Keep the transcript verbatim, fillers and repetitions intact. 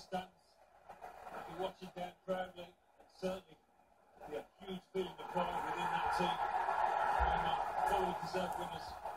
stands, be watching down proudly, and certainly be a huge feeling of pride within that team. They're not fully deserved winners.